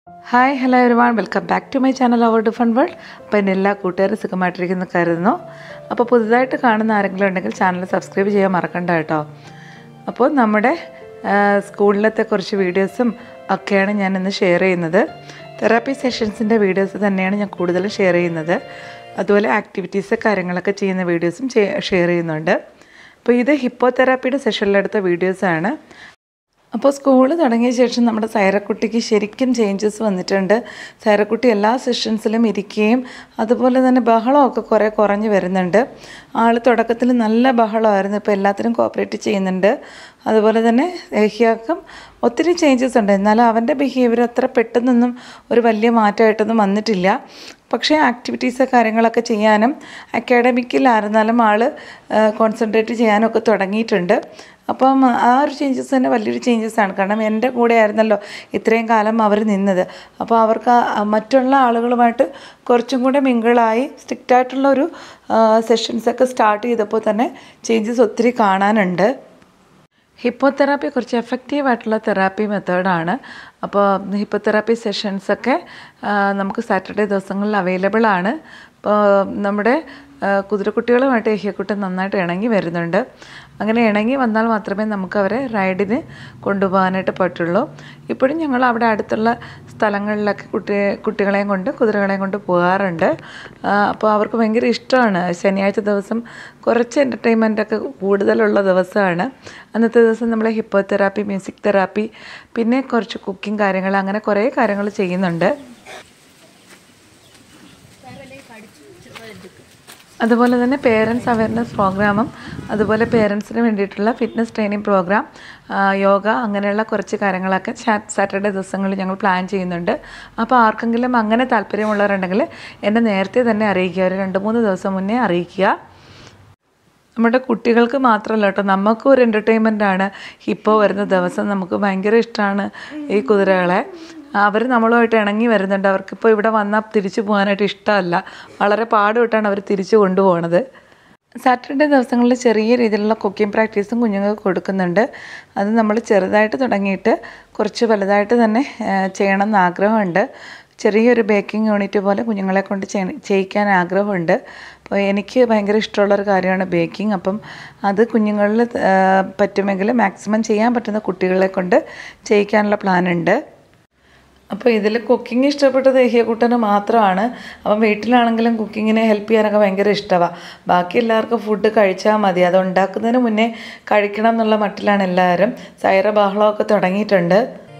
Hi hello everyone, welcome back to my channel our different world. അപ്പോൾ എൻ്റെ എല്ലാ കൂട്ടുകാരും സുഖമായിട്ടിരിക്കുന്നു കരുതുന്നു. അപ്പോൾ പുതുതായിട്ട് കാണുന്ന ആരെങ്കിലും ഉണ്ടെങ്കിൽ ചാനൽ സബ്സ്ക്രൈബ് ചെയ്യാൻ മറക്കണ്ട കേട്ടോ. അപ്പോൾ നമ്മുടെ സ്കൂളിലത്തെ കുറച്ച് വീഡിയോസും ഒക്കെയാണ് ഞാൻ ഇന്ന് ഷെയർ ചെയ്യുന്നത്. തെറാപ്പി സെഷൻസിൻ്റെ വീഡിയോസ് തന്നെയാണ് ഞാൻ കൂടുതലും ഷെയർ ചെയ്യുന്നത്. അതുപോലെ ആക്ടിവിറ്റീസ് കാര്യങ്ങളൊക്കെ ചെയ്യുന്ന വീഡിയോസും ഷെയർ ചെയ്യുന്നുണ്ട്. അപ്പോൾ ഇത് ഹിപ്പോതെറാപ്പിയുടെ സെഷനിലെടുത്ത വീഡിയോസാണ്. അപ്പോൾ സ്കൂൾ തുടങ്ങിയ ശേഷം നമ്മുടെ സൈറക്കുട്ടിക്ക് ശരിക്കും ചേഞ്ചസ് വന്നിട്ടുണ്ട്. സൈറക്കുട്ടി എല്ലാ സെഷൻസിലും ഇരിക്കുകയും അതുപോലെ തന്നെ ബഹളമൊക്കെ കുറഞ്ഞ് വരുന്നുണ്ട്. ആൾ തുടക്കത്തിൽ നല്ല ബഹളമായിരുന്നു, ഇപ്പോൾ എല്ലാത്തിനും കോപ്പറേറ്റ് ചെയ്യുന്നുണ്ട്. അതുപോലെ തന്നെ ഏഹിയാക്കും ഒത്തിരി ചേഞ്ചസ് ഉണ്ട്. എന്നാലും അവൻ്റെ ബിഹേവിയർ അത്ര പെട്ടെന്നൊന്നും ഒരു വലിയ മാറ്റമായിട്ടൊന്നും വന്നിട്ടില്ല. പക്ഷേ ആക്ടിവിറ്റീസ് കാര്യങ്ങളൊക്കെ ചെയ്യാനും അക്കാഡമിക്കിലായിരുന്നാലും ആൾ കോൺസെൻട്രേറ്റ് ചെയ്യാനൊക്കെ തുടങ്ങിയിട്ടുണ്ട്. അപ്പം ആ ഒരു ചേഞ്ചസ് തന്നെ വലിയൊരു ചേഞ്ചസാണ്. കാരണം എൻ്റെ കൂടെ ആയിരുന്നല്ലോ ഇത്രയും കാലം അവർ നിന്നത്. അപ്പോൾ അവർക്ക് മറ്റുള്ള ആളുകളുമായിട്ട് കുറച്ചും കൂടെ മിങ്കിളായി സ്ട്രിക്റ്റായിട്ടുള്ളൊരു സെഷൻസൊക്കെ സ്റ്റാർട്ട് ചെയ്തപ്പോൾ തന്നെ ചേഞ്ചസ് ഒത്തിരി കാണാനുണ്ട്. ഹിപ്പോതെറാപ്പി കുറച്ച് എഫക്റ്റീവായിട്ടുള്ള തെറാപ്പി മെത്തേഡാണ്. അപ്പോൾ ഹിപ്പോതെറാപ്പി സെഷൻസൊക്കെ നമുക്ക് സാറ്റർഡേ ദിവസങ്ങളിൽ അവൈലബിൾ ആണ്. അപ്പോൾ നമ്മുടെ കുതിരക്കുട്ടികളുമായിട്ട് ഏഹിയക്കുട്ടി നന്നായിട്ട് ഇണങ്ങി വരുന്നുണ്ട്. അങ്ങനെ ഇണങ്ങി വന്നാൽ മാത്രമേ നമുക്ക് അവരെ റൈഡിന് കൊണ്ടുപോകാനായിട്ട് പറ്റുള്ളൂ. ഇപ്പോഴും ഞങ്ങൾ അവിടെ അടുത്തുള്ള സ്ഥലങ്ങളിലൊക്കെ കുട്ടികളെയും കൊണ്ട് കുതിരകളെയും കൊണ്ട് പോകാറുണ്ട്. അപ്പോൾ അവർക്ക് ഭയങ്കര ഇഷ്ടമാണ്. ശനിയാഴ്ച ദിവസം കുറച്ച് എൻ്റർടൈൻമെൻറ്റൊക്കെ കൂടുതലുള്ള ദിവസമാണ്. അന്നത്തെ ദിവസം നമ്മൾ ഹിപ്പോതെറാപ്പി, മ്യൂസിക് തെറാപ്പി, പിന്നെ കുറച്ച് കുക്കിംഗ് കാര്യങ്ങൾ, അങ്ങനെ കുറേ കാര്യങ്ങൾ ചെയ്യുന്നുണ്ട്. അതുപോലെ തന്നെ പേരൻസ് അവയർനെസ് പ്രോഗ്രാമും അതുപോലെ പേരൻസിന് വേണ്ടിയിട്ടുള്ള ഫിറ്റ്നസ് ട്രെയിനിങ് പ്രോഗ്രാം, യോഗ, അങ്ങനെയുള്ള കുറച്ച് കാര്യങ്ങളൊക്കെ സാറ്റർഡേ ദിവസങ്ങളിൽ ഞങ്ങൾ പ്ലാൻ ചെയ്യുന്നുണ്ട്. അപ്പോൾ ആർക്കെങ്കിലും അങ്ങനെ താല്പര്യമുള്ളവരുണ്ടെങ്കിൽ എന്നെ നേരത്തെ തന്നെ അറിയിക്കുക, ഒരു 2-3 ദിവസം മുന്നേ അറിയിക്കുക. നമ്മുടെ കുട്ടികൾക്ക് മാത്രമല്ല കേട്ടോ, നമുക്കും ഒരു എൻ്റർടൈൻമെൻറ്റാണ് ഹിപ്പോ വരുന്ന ദിവസം. നമുക്ക് ഭയങ്കര ഇഷ്ടമാണ് ഈ കുതിരകളെ. അവർ നമ്മളുമായിട്ട് ഇണങ്ങി വരുന്നുണ്ട്. അവർക്കിപ്പോൾ ഇവിടെ വന്നാൽ തിരിച്ചു പോകാനായിട്ട് ഇഷ്ടമല്ല. വളരെ പാടുപെട്ടാണ് അവർ തിരിച്ചു കൊണ്ടുപോകുന്നത്. സാറ്റർഡേ ദിവസങ്ങളിൽ ചെറിയ രീതിയിലുള്ള കുക്കിംഗ് പ്രാക്ടീസും കുഞ്ഞുങ്ങൾക്ക് കൊടുക്കുന്നുണ്ട്. അത് നമ്മൾ ചെറുതായിട്ട് തുടങ്ങിയിട്ട് കുറച്ച് വലുതായിട്ട് തന്നെ ചെയ്യണമെന്ന് ആഗ്രഹമുണ്ട്. ചെറിയൊരു ബേക്കിംഗ് യൂണിറ്റ് പോലെ കുഞ്ഞുങ്ങളെ കൊണ്ട് ചെയ്യിക്കാൻ ആഗ്രഹമുണ്ട്. അപ്പോൾ എനിക്ക് ഭയങ്കര ഇഷ്ടമുള്ളൊരു കാര്യമാണ് ബേക്കിംഗ്. അപ്പം അത് കുഞ്ഞുങ്ങളിൽ പറ്റുമെങ്കിൽ മാക്സിമം ചെയ്യാൻ പറ്റുന്ന കുട്ടികളെ കൊണ്ട് ചെയ്യിക്കാനുള്ള പ്ലാനുണ്ട്. അപ്പോൾ ഇതിൽ കുക്കിംഗ് ഇഷ്ടപ്പെട്ടത് ഏഹിയക്കുട്ടന് മാത്രമാണ്. അപ്പം വീട്ടിലാണെങ്കിലും കുക്കിങ്ങിനെ ഹെൽപ്പ് ചെയ്യാനൊക്കെ ഭയങ്കര ഇഷ്ടമാണ്. ബാക്കി എല്ലാവർക്കും ഫുഡ് കഴിച്ചാൽ മതി, അത് ഉണ്ടാക്കുന്നതിന് മുന്നേ കഴിക്കണം എന്നുള്ള മട്ടിലാണ് എല്ലാവരും. സൈറ ബഹളമൊക്കെ തുടങ്ങിയിട്ടുണ്ട്.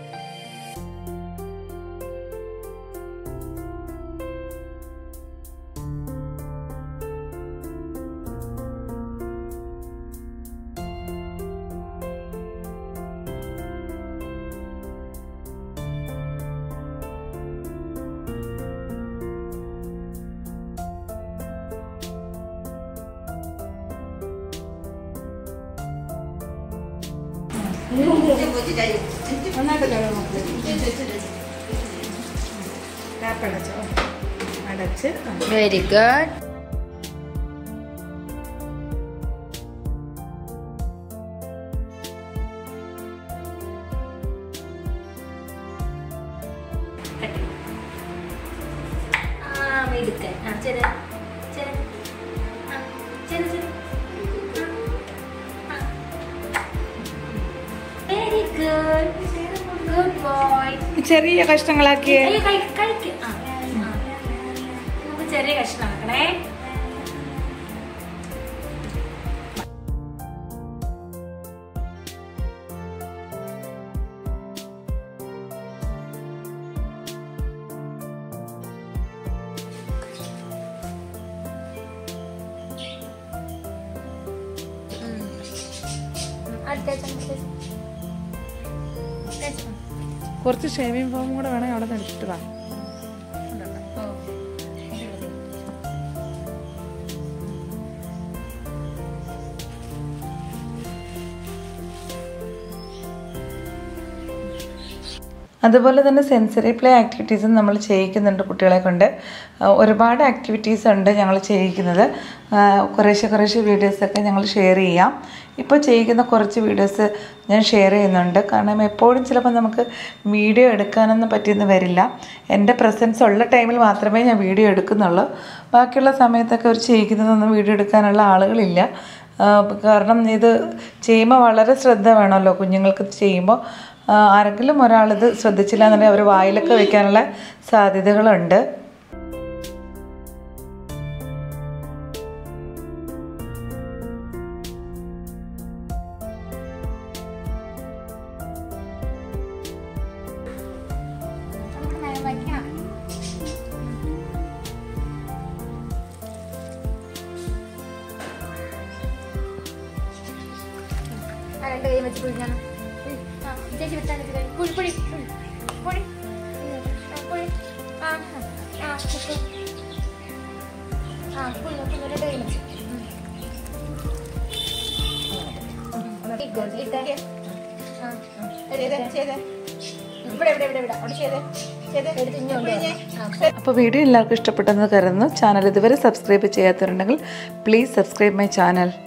Very good. ചെറിയ കഷ്ണങ്ങളാക്കിയേ. ചെറിയ കഷ്ണമാക്കണേ. കുറച്ച് ഷേവിംഗ് ഫോം കൂടെ വേണമെങ്കിൽ അവിടെ നിന്ന് എടുത്തിട്ട് വാ. അതുപോലെ തന്നെ സെൻസറി പ്ലേ ആക്ടിവിറ്റീസും നമ്മൾ ചെയ്യിക്കുന്നുണ്ട് കുട്ടികളെ കൊണ്ട്. ഒരുപാട് ആക്ടിവിറ്റീസ് ഉണ്ട് ഞങ്ങൾ ചെയ്യിക്കുന്നത്. കുറേശ്ശെ വീഡിയോസൊക്കെ ഞങ്ങൾ ഷെയർ ചെയ്യാം. ഇപ്പോൾ ചെയ്യിക്കുന്ന കുറച്ച് വീഡിയോസ് ഞാൻ ഷെയർ ചെയ്യുന്നുണ്ട്. കാരണം എപ്പോഴും ചിലപ്പോൾ നമുക്ക് വീഡിയോ എടുക്കാനൊന്നും പറ്റിയെന്ന് വരില്ല. എൻ്റെ പ്രസൻസ് ഉള്ള ടൈമിൽ മാത്രമേ ഞാൻ വീഡിയോ എടുക്കുന്നുള്ളൂ. ബാക്കിയുള്ള സമയത്തൊക്കെ അവർ ചെയ്യിക്കുന്നതൊന്നും വീഡിയോ എടുക്കാനുള്ള ആളുകളില്ല. കാരണം ഇത് ചെയ്യുമ്പോൾ വളരെ ശ്രദ്ധ വേണമല്ലോ. കുഞ്ഞുങ്ങൾക്ക് ചെയ്യുമ്പോൾ ആരെങ്കിലും ഒരാളിത് ശ്രദ്ധിച്ചില്ല എന്നുണ്ടെങ്കിൽ അവർ വായിലൊക്കെ വയ്ക്കാനുള്ള സാധ്യതകളുണ്ട്. രണ്ട് കൈ വെച്ച് കുഴിക്കണം. ചേച്ചി വിട്ടാണ് കുഴി കുഴി കുഴി കുഴി രണ്ട് കൈ വെച്ച് അപ്പോൾ വീഡിയോ എല്ലാവർക്കും ഇഷ്ടപ്പെട്ടെന്ന് കരുതുന്നു. ചാനൽ ഇതുവരെ സബ്സ്ക്രൈബ് ചെയ്യാത്തവരുണ്ടെങ്കിൽ പ്ലീസ് സബ്സ്ക്രൈബ് മൈ ചാനൽ.